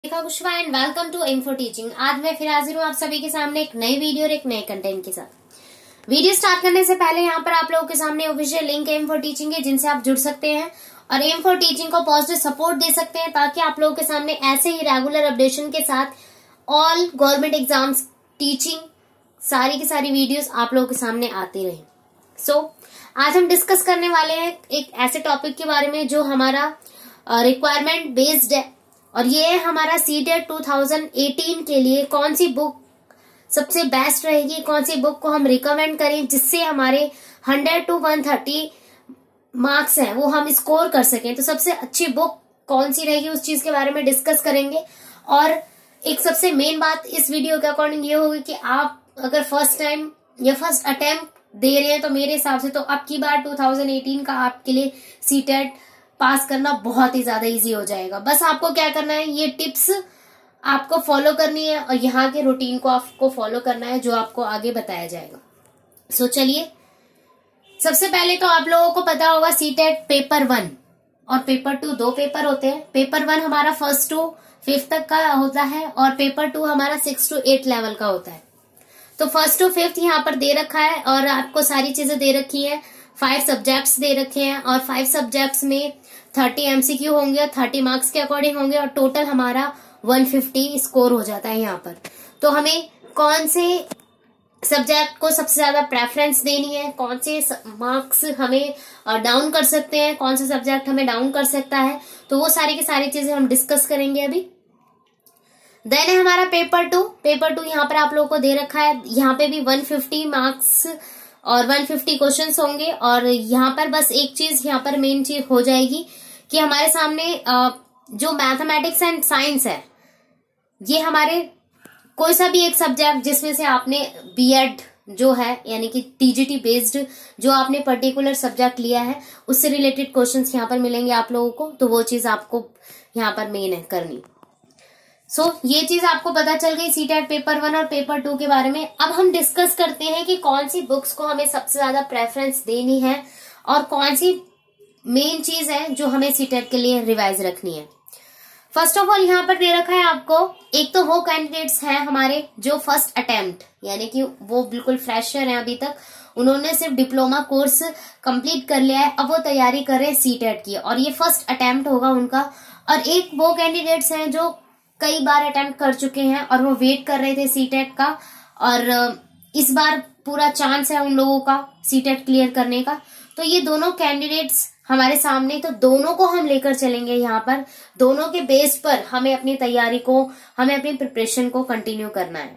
Kushwaha and welcome to Info Teaching. आज मैं फिर हाजिर हूँ आप सभी के सामने एक नई वीडियो और एक नए कंटेंट के साथ। वीडियो स्टार्ट करने से पहले यहाँ पर आप लोगों के सामने ऑफिशियल लिंक है इन्फो टीचिंग के, जिनसे आप जुड़ सकते हैं और इन्फो टीचिंग को पॉजिटिव सपोर्ट दे सकते हैं, ताकि आप लोगों के सामने ऐसे ही रेगुलर अपडेशन के साथ ऑल गवर्नमेंट एग्जाम्स टीचिंग सारी की सारी वीडियोस आप लोगों के सामने आती रहे। आज हम डिस्कस करने वाले हैं एक ऐसे टॉपिक के बारे में जो हमारा रिक्वायरमेंट बेस्ड है, और ये है हमारा सीटेट 2018 के लिए कौन सी बुक सबसे बेस्ट रहेगी, कौन सी बुक को हम रिकमेंड करें जिससे हमारे 100 to 130 मार्क्स हैं वो हम स्कोर कर सकें। तो सबसे अच्छी बुक कौन सी रहेगी उस चीज के बारे में डिस्कस करेंगे। और एक सबसे मेन बात इस वीडियो के अकॉर्डिंग ये होगी कि आप अगर फर्स्ट टाइम या फर्स्ट अटेम्प्ट दे रहे हैं तो मेरे हिसाब से तो अब की बार 2018 का आपके लिए सीटेट पास करना बहुत ही ज्यादा इजी हो जाएगा। बस आपको क्या करना है, ये टिप्स आपको फॉलो करनी है और यहाँ के रूटीन को आपको फॉलो करना है जो आपको आगे बताया जाएगा। चलिए, सबसे पहले तो आप लोगों को पता होगा सीटेट पेपर 1 और पेपर 2 दो पेपर होते हैं। पेपर 1 हमारा 1st to 5th तक का होता है और पेपर 2 हमारा 6 to 8 लेवल का होता है। तो 1st to 5th यहाँ पर दे रखा है और आपको सारी चीजें दे रखी है। 5 सब्जेक्ट्स दे रखे हैं और 5 सब्जेक्ट्स में 30 MCQ होंगे, 30 मार्क्स के अकॉर्डिंग होंगे और टोटल हमारा 150 स्कोर हो जाता है यहाँ पर। तो हमें कौन से सब्जेक्ट को सबसे ज्यादा प्रेफरेंस देनी है, कौन से मार्क्स हमें डाउन कर सकते हैं, कौन से सब्जेक्ट हमें डाउन कर सकता है, तो वो सारी की सारी चीजें हम डिस्कस करेंगे अभी। देन है हमारा पेपर 2। पेपर 2 यहाँ पर आप लोगों को दे रखा है, यहाँ पे भी 150 मार्क्स और 150 क्वेश्चंस होंगे। और यहाँ पर बस एक चीज यहाँ पर मेन चीज हो जाएगी कि हमारे सामने जो मैथमेटिक्स एंड साइंस है, ये हमारे कोई सा भी एक सब्जेक्ट जिसमें से आपने बीएड जो है यानी कि टीजीटी बेस्ड जो आपने पर्टिकुलर सब्जेक्ट लिया है उससे रिलेटेड क्वेश्चंस यहाँ पर मिलेंगे आप लोगों को। तो वो चीज आपको यहाँ पर मेन है करनी। ये चीज आपको पता चल गई सीटेट पेपर 1 और पेपर 2 के बारे में। अब हम डिस्कस करते हैं कि कौन सी बुक्स को हमें सबसे ज्यादा प्रेफरेंस देनी है और कौन सी मेन चीज है जो हमें सीटेट के लिए रिवाइज रखनी है। फर्स्ट ऑफ ऑल यहाँ पर दे रखा है आपको, एक तो वो कैंडिडेट्स हैं हमारे जो फर्स्ट अटेम्प्ट यानी कि वो बिल्कुल फ्रेशर हैं, अभी तक उन्होंने सिर्फ डिप्लोमा कोर्स कंप्लीट कर लिया है, अब वो तैयारी कर रहे हैं सीटेट की और ये फर्स्ट अटेम्प्ट होगा उनका। और एक वो कैंडिडेट्स हैं जो कई बार अटेम्प्ट कर चुके हैं और वो वेट कर रहे थे सीटेट का, और इस बार पूरा चांस है उन लोगों का सीटेट क्लियर करने का। तो ये दोनों कैंडिडेट्स हमारे सामने, तो दोनों को हम लेकर चलेंगे यहाँ पर। दोनों के बेस पर हमें अपनी तैयारी को, हमें अपनी प्रिपरेशन को कंटिन्यू करना है।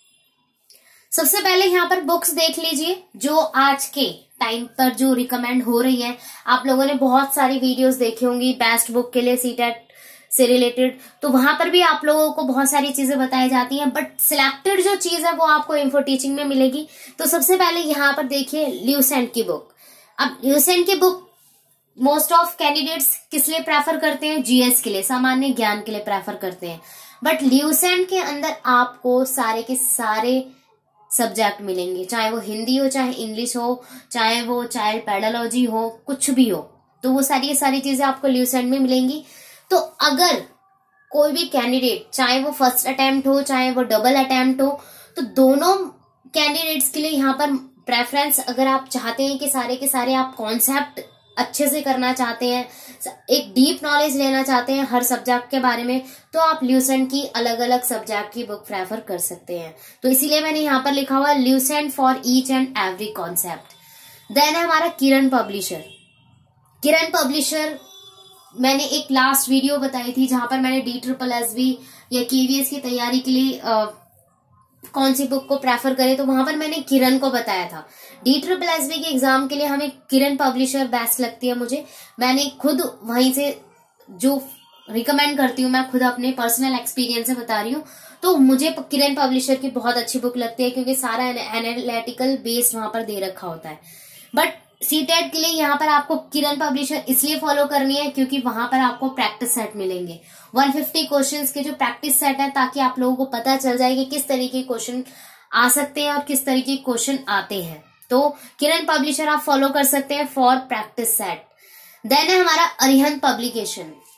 सबसे पहले यहाँ पर बुक्स देख लीजिए जो आज के टाइम पर जो रिकमेंड हो रही है। आप लोगों ने बहुत सारी वीडियोस देखी होंगी बेस्ट बुक के लिए सीटेट से रिलेटेड, तो वहां पर भी आप लोगों को बहुत सारी चीजें बताई जाती हैं, बट सिलेक्टेड जो चीज है वो आपको इन्फो टीचिंग में मिलेगी। तो सबसे पहले यहाँ पर देखिए ल्यूसेंट की बुक। अब ल्यूसेंट की बुक मोस्ट ऑफ कैंडिडेट्स किस लिए प्रेफर करते हैं, जीएस के लिए, सामान्य ज्ञान के लिए प्रेफर करते हैं। बट ल्यूसेंट के अंदर आपको सारे के सारे सब्जेक्ट मिलेंगे, चाहे वो हिंदी हो, चाहे इंग्लिश हो, चाहे वो चाइल्ड पेडालॉजी हो, कुछ भी हो, तो वो सारी चीजें आपको ल्यूसेंट में मिलेंगी। तो अगर कोई भी कैंडिडेट, चाहे वो फर्स्ट अटेम्प्ट हो चाहे वो डबल अटेम्प्ट हो, तो दोनों कैंडिडेट्स के लिए यहाँ पर प्रेफरेंस, अगर आप चाहते हैं कि सारे के सारे आप कॉन्सेप्ट अच्छे से करना चाहते हैं, एक डीप नॉलेज लेना चाहते हैं हर सब्जेक्ट के बारे में, तो आप ल्यूसेंट की अलग अलग सब्जेक्ट की बुक प्रेफर कर सकते हैं। तो इसीलिए मैंने यहाँ पर लिखा हुआ Lucent for each and every concept. Then है हमारा किरण पब्लिशर। किरण पब्लिशर मैंने एक लास्ट वीडियो बताई थी जहां पर मैंने DSSB या KVS की तैयारी के लिए कौन सी बुक को प्रेफर करें, तो वहां पर मैंने किरण को बताया था। DSSB के एग्जाम के लिए हमें किरण पब्लिशर बेस्ट लगती है मुझे। मैंने खुद वहीं से जो रिकमेंड करती हूँ, मैं खुद अपने पर्सनल एक्सपीरियंस से बता रही हूँ, तो मुझे किरण पब्लिशर की बहुत अच्छी बुक लगती है क्योंकि सारा एनालिटिकल बेस्ड वहां पर दे रखा होता है। बट सीटेट के लिए यहाँ पर आपको किरण पब्लिशर इसलिए फॉलो करनी है क्योंकि वहां पर आपको प्रैक्टिस सेट मिलेंगे, 150 क्वेश्चंस के जो प्रैक्टिस सेट है, ताकि आप लोगों को पता चल जाए कि किस तरीके के क्वेश्चन आ सकते हैं और किस तरीके के क्वेश्चन आते हैं। तो किरण पब्लिशर आप फॉलो कर सकते हैं फॉर प्रैक्टिस सेट। देन है हमारा अरिहंत पब्लिकेशन।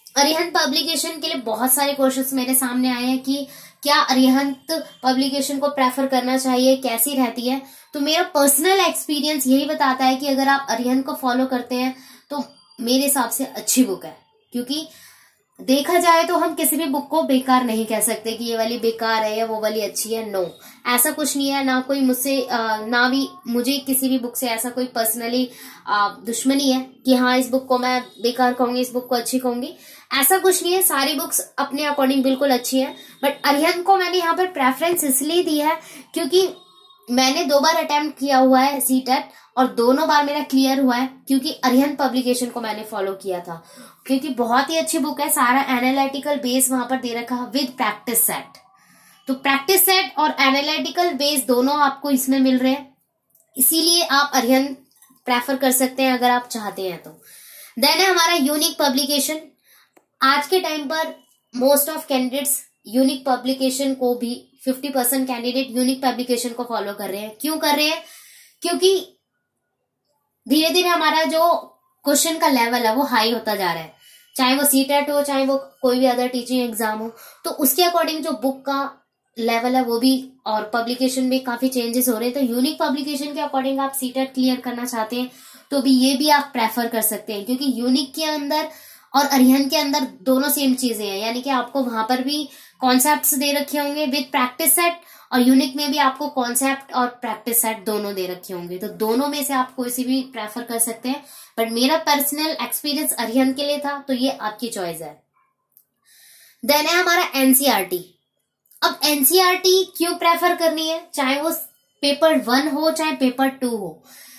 अरिहंत पब्लिकेशन के लिए बहुत सारे क्वेश्चंस मेरे सामने आए हैं कि क्या अरिहंत पब्लिकेशन को प्रेफर करना चाहिए, कैसी रहती है। तो मेरा पर्सनल एक्सपीरियंस यही बताता है कि अगर आप अरिहंत को फॉलो करते हैं तो मेरे हिसाब से अच्छी बुक है, क्योंकि देखा जाए तो हम किसी भी बुक को बेकार नहीं कह सकते कि ये वाली बेकार है या वो वाली अच्छी है। नो, ऐसा कुछ नहीं है। ना कोई मुझसे ना भी मुझे किसी भी बुक से ऐसा कोई पर्सनली दुश्मनी है कि हाँ इस बुक को मैं बेकार कहूंगी, इस बुक को अच्छी कहूंगी, ऐसा कुछ नहीं है। सारी बुक्स अपने अकॉर्डिंग बिल्कुल अच्छी है। बट अरिहंत को मैंने यहाँ पर प्रेफरेंस इसलिए दी है क्योंकि मैंने 2 बार अटेम्प्ट किया हुआ है सीटेट और दोनों बार मेरा क्लियर हुआ है, क्योंकि अरिहंत पब्लिकेशन को मैंने फॉलो किया था, क्योंकि बहुत ही अच्छी बुक है। सारा एनालिटिकल बेस वहां पर दे रखा है विद प्रैक्टिस सेट। तो प्रैक्टिस सेट और एनालिटिकल बेस दोनों आपको इसमें मिल रहे हैं, इसीलिए आप अरिहंत प्रेफर कर सकते हैं अगर आप चाहते हैं तो। देन है हमारा यूनिक पब्लिकेशन। आज के टाइम पर most of candidates unique publication को भी 50% कैंडिडेट यूनिक पब्लिकेशन को फॉलो कर रहे हैं। क्यों कर रहे हैं? क्योंकि धीरे धीरे हमारा जो क्वेश्चन का लेवल है वो हाई होता जा रहा है, चाहे वो सीटेट हो, चाहे वो कोई भी अदर टीचिंग एग्जाम हो। तो उसके अकॉर्डिंग जो बुक का लेवल है वो भी और पब्लिकेशन में काफी चेंजेस हो रहे हैं। तो यूनिक पब्लिकेशन के अकॉर्डिंग आप सीटेट क्लियर करना चाहते हैं तो भी ये भी आप प्रेफर कर सकते हैं, क्योंकि यूनिक के अंदर और अरिहंत के अंदर दोनों सेम चीजें हैं, यानी कि आपको वहां पर भी कॉन्सेप्ट्स दे रखे होंगे विद प्रैक्टिस सेट, और यूनिक में भी आपको कॉन्सेप्ट और प्रैक्टिस सेट दोनों दे रखे होंगे। तो दोनों में से आप कोई सी भी प्रेफर कर सकते हैं, बट मेरा पर्सनल एक्सपीरियंस अरिहंत के लिए था, तो ये आपकी चॉइस है। देन है हमारा एनसीईआरटी। अब एनसीईआरटी क्यों प्रेफर करनी है, चाहे वो पेपर 1 हो चाहे पेपर 2 हो,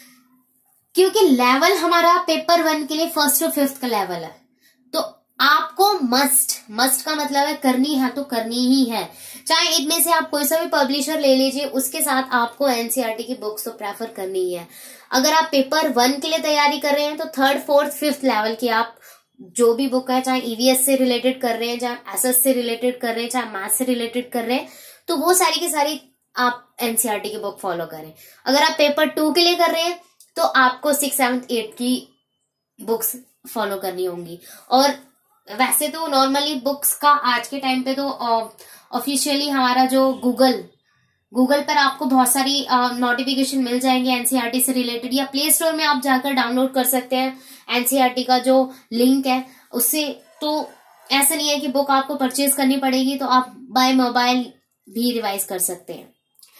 क्योंकि लेवल हमारा पेपर 1 के लिए 1st to 5th का लेवल है। तो आपको मस्ट का मतलब है करनी है तो करनी ही है, चाहे इनमें से आप कोई सा भी पब्लिशर ले लीजिए, उसके साथ आपको एनसीईआरटी की बुक्स तो प्रेफर करनी ही है। अगर आप पेपर 1 के लिए तैयारी कर रहे हैं तो 3rd, 4th, 5th लेवल की आप जो भी बुक है, चाहे ईवीएस से रिलेटेड कर रहे हैं, चाहे एसएस से रिलेटेड कर रहे हैं, चाहे मैथ से रिलेटेड कर रहे हैं, तो वो सारी की सारी आप एनसीईआरटी की बुक फॉलो करें। अगर आप पेपर 2 के लिए कर रहे हैं तो आपको 6th, 7th, 8th की बुक्स फॉलो करनी होंगी। और वैसे तो नॉर्मली बुक्स का आज के टाइम पे तो ऑफिशियली हमारा जो गूगल पर आपको बहुत सारी नोटिफिकेशन मिल जाएंगे एनसीईआरटी से रिलेटेड, या प्ले स्टोर में आप जाकर डाउनलोड कर सकते हैं एनसीईआरटी का जो लिंक है उससे। तो ऐसा नहीं है कि बुक आपको परचेज करनी पड़ेगी, तो आप बाय मोबाइल भी रिवाइज कर सकते हैं।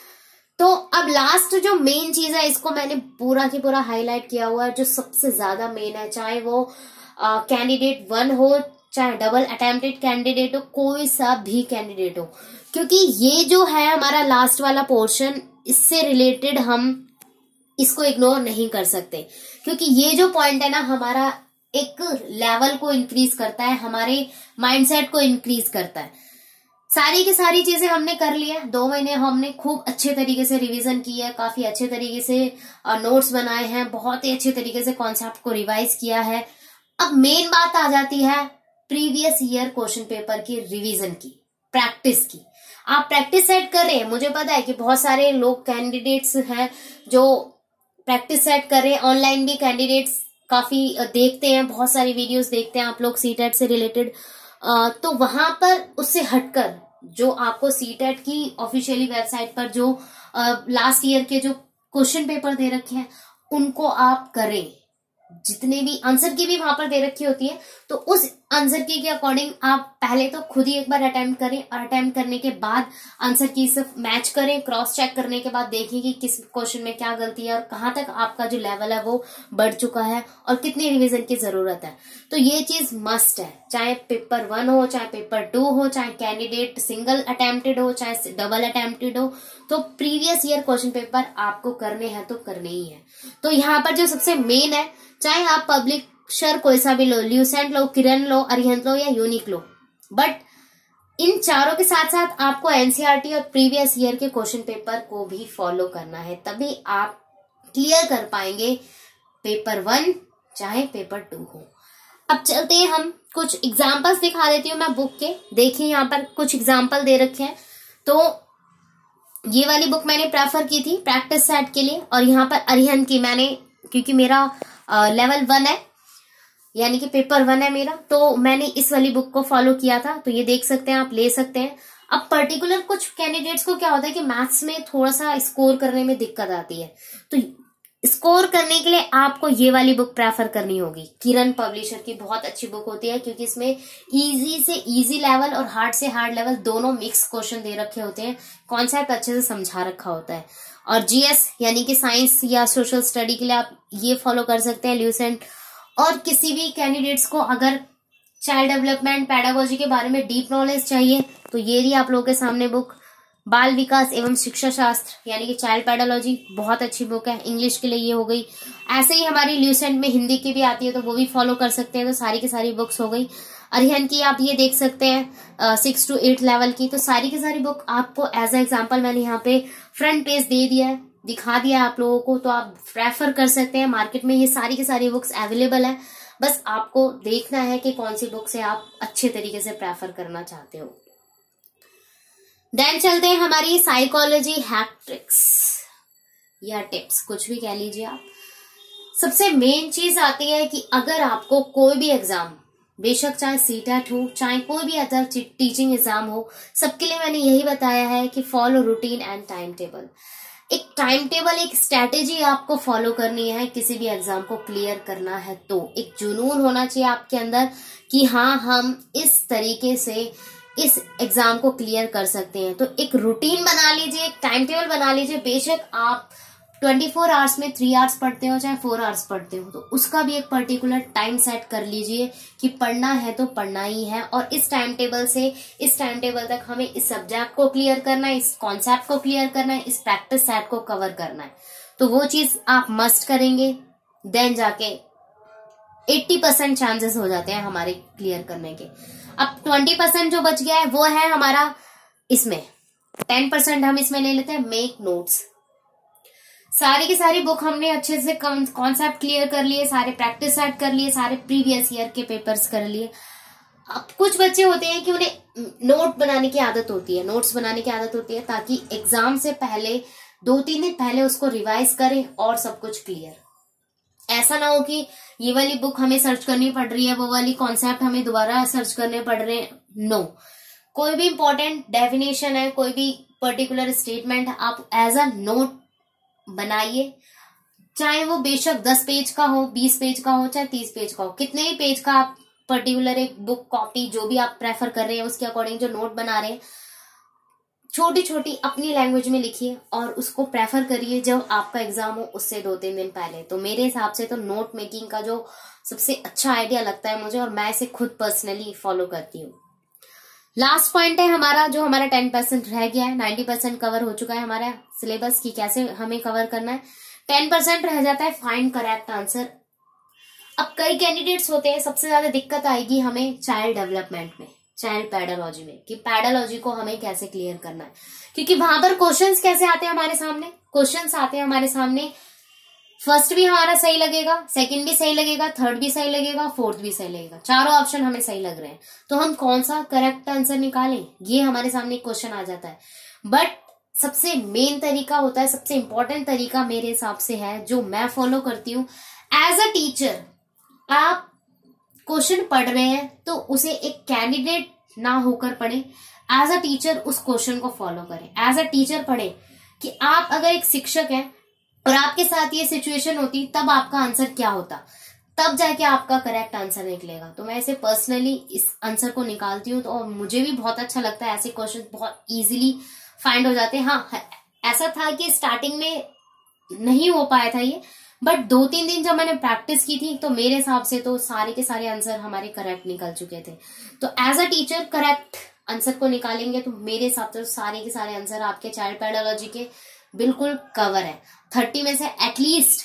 तो अब लास्ट जो मेन चीज है, इसको मैंने पूरा की पूरा हाईलाइट किया हुआ है, जो सबसे ज्यादा मेन है, चाहे वो कैंडिडेट 1 हो, चाहे डबल अटेम्प्टेड कैंडिडेट हो, कोई सा भी कैंडिडेट हो, क्योंकि ये जो है हमारा लास्ट वाला पोर्शन, इससे रिलेटेड हम इसको इग्नोर नहीं कर सकते, क्योंकि ये जो पॉइंट है ना हमारा एक लेवल को इंक्रीज करता है, हमारे माइंडसेट को इंक्रीज करता है। सारी की सारी चीजें हमने कर ली है, 2 महीने हमने खूब अच्छे तरीके से रिवीजन की है, काफी अच्छे तरीके से नोट्स बनाए हैं, बहुत ही अच्छे तरीके से कॉन्सेप्ट को रिवाइज किया है। अब मेन बात आ जाती है प्रीवियस ईयर क्वेश्चन पेपर की रिवीजन की, प्रैक्टिस की। आप प्रैक्टिस सेट कर रहे हैं, मुझे पता है कि बहुत सारे लोग कैंडिडेट्स हैं जो प्रैक्टिस सेट कर रहे हैं, ऑनलाइन भी कैंडिडेट्स काफी देखते हैं, बहुत सारी वीडियोस देखते हैं आप लोग सीटेट से रिलेटेड। तो वहां पर उससे हटकर जो आपको सीटेट की ऑफिशियली वेबसाइट पर जो लास्ट ईयर के जो क्वेश्चन पेपर दे रखे हैं उनको आप करें, जितने भी आंसर की भी वहां पर दे रखी होती है, तो उस आंसर की के अकॉर्डिंग आप पहले तो खुद ही एक बार अटेम्प्ट करें, और अटेम्प्ट करने के बाद आंसर की सिर्फ मैच करें, क्रॉस चेक करने के बाद देखें कि किस क्वेश्चन में क्या गलती है और कहाँ तक आपका जो लेवल है वो बढ़ चुका है और कितनी रिवीजन की जरूरत है। तो ये चीज मस्ट है, चाहे पेपर 1 हो, चाहे पेपर 2 हो, चाहे कैंडिडेट सिंगल अटेम्प्टेड हो, चाहे डबल अटेम्प्टेड हो, तो प्रीवियस ईयर क्वेश्चन पेपर आपको करने हैं तो करने ही है। तो यहाँ पर जो सबसे मेन है, चाहे आप पब्लिशर कोई सा भी लो, ल्यूसेंट लो, किरण लो, अरिहंत लो या यूनिक लो, बट इन चारों के साथ साथ आपको एनसीईआरटी और प्रीवियस ईयर के क्वेश्चन पेपर को भी फॉलो करना है, तभी आप क्लियर कर पाएंगे पेपर 1 चाहे पेपर 2 हो। अब चलते हैं, हम कुछ एग्जाम्पल्स दिखा देती हूँ मैं बुक के। देखिए यहाँ पर कुछ एग्जाम्पल दे रखे हैं। तो ये वाली बुक मैंने प्रेफर की थी प्रैक्टिस सेट के लिए, और यहाँ पर अरिहंत की मैंने, क्योंकि मेरा लेवल 1 है, यानी कि पेपर 1 है मेरा, तो मैंने इस वाली बुक को फॉलो किया था, तो ये देख सकते हैं, आप ले सकते हैं। अब पर्टिकुलर कुछ कैंडिडेट्स को क्या होता है कि मैथ्स में थोड़ा सा स्कोर करने में दिक्कत आती है, तो स्कोर करने के लिए आपको ये वाली बुक प्रेफर करनी होगी। किरण पब्लिशर की बहुत अच्छी बुक होती है, क्योंकि इसमें इजी से इजी लेवल और हार्ड से हार्ड लेवल दोनों मिक्स क्वेश्चन दे रखे होते हैं, कॉन्सेप्ट अच्छे से समझा रखा होता है। और जीएस यानी कि साइंस या सोशल स्टडी के लिए आप ये फॉलो कर सकते हैं ल्यूसेंट। और किसी भी कैंडिडेट्स को अगर चाइल्ड डेवलपमेंट पेडागोजी के बारे में डीप नॉलेज चाहिए, तो ये रही आप लोगों के सामने बुक, बाल विकास एवं शिक्षा शास्त्र यानी कि चाइल्ड पेडोलॉजी, बहुत अच्छी बुक है। इंग्लिश के लिए ये हो गई। ऐसे ही हमारी ल्यूसेंट में हिंदी की भी आती है, तो वो भी फॉलो कर सकते हैं। तो सारी की सारी बुक्स हो गई। अरिहंत की आप ये देख सकते हैं 6 to 8 लेवल की। तो सारी की सारी बुक आपको एज ए एग्जाम्पल मैंने यहाँ पे फ्रंट पेज दे दिया है, दिखा दिया है आप लोगों को, तो आप प्रेफर कर सकते हैं। मार्केट में ये सारी की सारी बुक्स अवेलेबल है, बस आपको देखना है कि कौन सी बुक से आप अच्छे तरीके से प्रेफर करना चाहते हो। देन चलते हैं हमारी साइकोलॉजी हैक ट्रिक्स या टिप्स, कुछ भी कह लीजिए आप। सबसे मेन चीज आती है कि अगर आपको कोई भी एग्जाम, बेशक चाहे सीटेट हो, चाहे कोई भी अदर टीचिंग एग्जाम हो, सबके लिए मैंने यही बताया है कि follow routine and time table. एक टाइम टेबल, एक स्ट्रेटेजी आपको फॉलो करनी है किसी भी एग्जाम को क्लियर करना है। तो एक जुनून होना चाहिए आपके अंदर कि हाँ, हम इस तरीके से इस एग्जाम को क्लियर कर सकते हैं। तो एक रूटीन बना लीजिए, एक टाइम टेबल बना लीजिए। बेशक आप 24 आवर्स में 3 आवर्स पढ़ते हो, चाहे 4 आवर्स पढ़ते हो, तो उसका भी एक पर्टिकुलर टाइम सेट कर लीजिए कि पढ़ना है तो पढ़ना ही है। और इस टाइम टेबल से इस टाइम टेबल तक हमें इस सब्जेक्ट को क्लियर करना है, इस कॉन्सेप्ट को क्लियर करना है, इस प्रैक्टिस सेट को कवर करना है। तो वो चीज आप मस्ट करेंगे, देन जाके 80% चांसेस हो जाते हैं हमारे क्लियर करने के। अब 20% जो बच गया है वो है हमारा, इसमें 10% हम इसमें ले लेते हैं मेक नोट्स। सारी की सारी बुक हमने अच्छे से कॉन्सेप्ट क्लियर कर लिए, सारे प्रैक्टिस सेट कर लिए, सारे प्रीवियस ईयर के पेपर्स कर लिए। अब कुछ बच्चे होते हैं कि उन्हें नोट बनाने की आदत होती है, नोट्स बनाने की आदत होती है, ताकि एग्जाम से पहले 2-3 दिन पहले उसको रिवाइज करें और सब कुछ क्लियर। ऐसा ना हो कि ये वाली बुक हमें सर्च करनी पड़ रही है, वो वाली कॉन्सेप्ट हमें दोबारा सर्च करने पड़ रहे हैं। नो, कोई भी इंपॉर्टेंट डेफिनेशन है, कोई भी पर्टिकुलर स्टेटमेंट है, आप एज अ नोट बनाइए। चाहे वो बेशक 10 पेज का हो, 20 पेज का हो, चाहे 30 पेज का हो, कितने ही पेज का आप पर्टिकुलर एक बुक कॉपी जो भी आप प्रेफर कर रहे हैं उसके अकॉर्डिंग जो नोट बना रहे हैं, छोटी छोटी अपनी लैंग्वेज में लिखिए और उसको प्रेफर करिए जब आपका एग्जाम हो उससे 2-3 दिन पहले। तो मेरे हिसाब से तो नोट मेकिंग का जो सबसे अच्छा आइडिया लगता है मुझे, और मैं इसे खुद पर्सनली फॉलो करती हूँ। लास्ट पॉइंट है हमारा, जो हमारा 10% रह गया है। 90% कवर हो चुका है हमारा सिलेबस की कैसे हमें कवर करना है। 10% रह जाता है फाइंड करेक्ट आंसर। अब कई कैंडिडेट्स होते हैं, सबसे ज्यादा दिक्कत आएगी हमें चाइल्ड डेवलपमेंट में, चाइल्ड पेडोलॉजी में, कि पेडोलॉजी को हमें कैसे क्लियर करना है। क्योंकि वहां पर क्वेश्चंस कैसे आते हैं हमारे सामने, क्वेश्चंस आते हैं हमारे सामने, फर्स्ट भी हमारा सही लगेगा, सेकंड भी सही लगेगा, थर्ड भी सही लगेगा, फोर्थ भी सही लगेगा, चारों ऑप्शन हमें सही लग रहे हैं, तो हम कौन सा करेक्ट आंसर निकालें, ये हमारे सामने क्वेश्चन आ जाता है। बट सबसे मेन तरीका होता है, सबसे इंपॉर्टेंट तरीका मेरे हिसाब से है, जो मैं फॉलो करती हूँ एज अ टीचर। आप क्वेश्चन पढ़ रहे हैं तो उसे एक कैंडिडेट ना होकर पढ़े, एज अ टीचर उस क्वेश्चन को फॉलो करें, एज अ टीचर पढ़े। कि आप अगर एक शिक्षक हैं और आपके साथ ये सिचुएशन होती, तब आपका आंसर क्या होता, तब जाके आपका करेक्ट आंसर निकलेगा। तो मैं ऐसे पर्सनली इस आंसर को निकालती हूँ, तो मुझे भी बहुत अच्छा लगता है, ऐसे क्वेश्चन बहुत इजीली फाइंड हो जाते हैं। हाँ, ऐसा था कि स्टार्टिंग में नहीं हो पाया था ये, बट 2-3 दिन जब मैंने प्रैक्टिस की थी तो मेरे हिसाब से तो सारे के सारे आंसर हमारे करेक्ट निकल चुके थे। तो as a teacher correct answer को निकालेंगे तो मेरे हिसाब से सारे के सारे आंसर आपके चाइल्ड पेडोलॉजी के बिल्कुल कवर है। 30 में से एटलीस्ट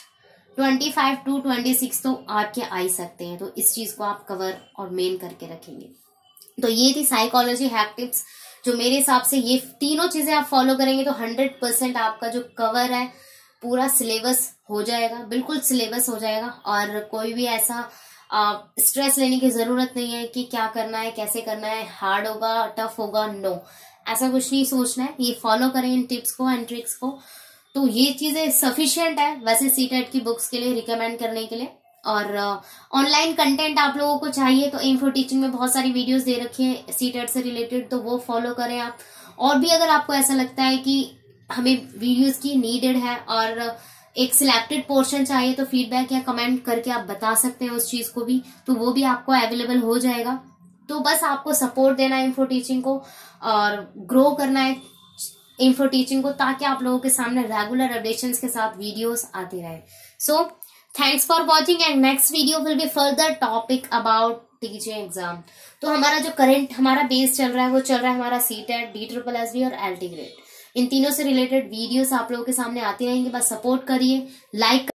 25 to 26 तो आपके आ ही सकते हैं। तो इस चीज को आप कवर और मेन करके रखेंगे। तो ये थी साइकोलॉजी हैक टिप्स, जो मेरे हिसाब से ये तीनों चीजें आप फॉलो करेंगे तो 100% आपका जो कवर है पूरा सिलेबस हो जाएगा, बिल्कुल सिलेबस हो जाएगा। और कोई भी ऐसा स्ट्रेस लेने की जरूरत नहीं है कि क्या करना है, कैसे करना है, हार्ड होगा, टफ होगा, नो, ऐसा कुछ नहीं सोचना है। ये फॉलो करें इन टिप्स को एंड ट्रिक्स को, तो ये चीजें सफिशिएंट है वैसे सीटेट की बुक्स के लिए रिकमेंड करने के लिए। और ऑनलाइन कंटेंट आप लोगों को चाहिए तो एम फॉर टीचिंग में बहुत सारी वीडियोस दे रखी है सीटेट से रिलेटेड, तो वो फॉलो करें आप। और भी अगर आपको ऐसा लगता है कि हमें वीडियोस की नीडेड है और एक सिलेक्टेड पोर्शन चाहिए तो फीडबैक या कमेंट करके आप बता सकते हैं उस चीज को भी, तो वो भी आपको अवेलेबल हो जाएगा। तो बस आपको सपोर्ट देना है इन्फो टीचिंग को और ग्रो करना है इन्फो टीचिंग को, ताकि आप लोगों के सामने रेगुलर अपडेशंस के साथ वीडियोस आती रहे। So thanks for watching and next video will be further topic about teaching exam. तो हमारा जो करंट हमारा बेस चल रहा है वो चल रहा है हमारा सीटेट, DSSB और LT ग्रेड। इन तीनों से रिलेटेड वीडियोस आप लोगों के सामने आती रहेंगी, बस सपोर्ट करिए, लाइक